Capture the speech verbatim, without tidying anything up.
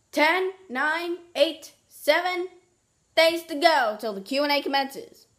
Ten, nine, eight, seven days to go till the Q and A commences.